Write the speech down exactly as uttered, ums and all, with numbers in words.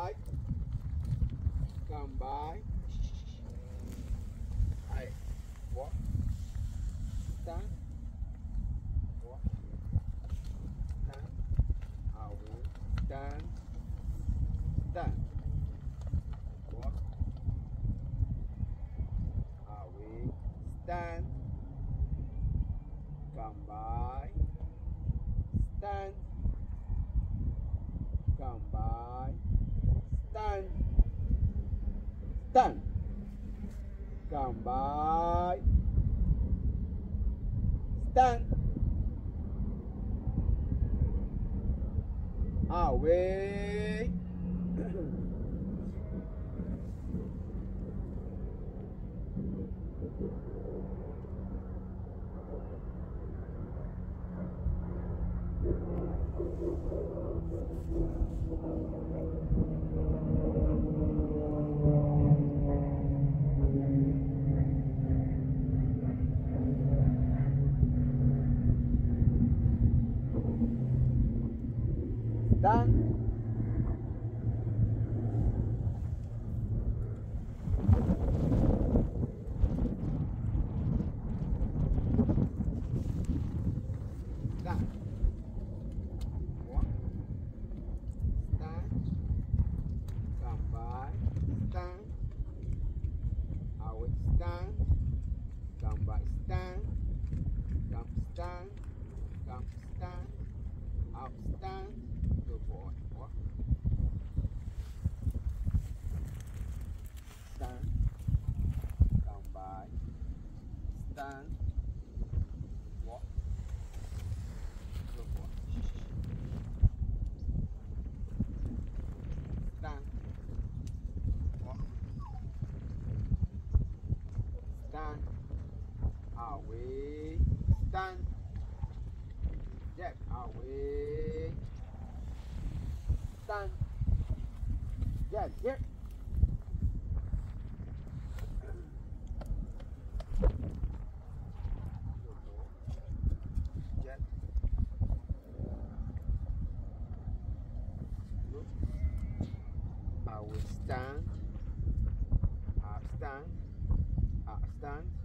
by. Come by. I walk. Stand. Walk. Stand. I will stand. Stand. Walk. I will stand. Come by. Stand. Come by. Stand. Stand. Come by. Stand. Away. Stand. Stand. Walk. Stand. Come by. Stand. I will stand. Come by. Stand. Come stand. Come stand. Up stand. Good boy. Walk. Stand. Come by. Stand. Walk. Good boy. Stand. Walk. Stand. Away. Stand. Jack. Away. Stand. Jack. Here. Jack. Look. I will stand. I stand. I stand.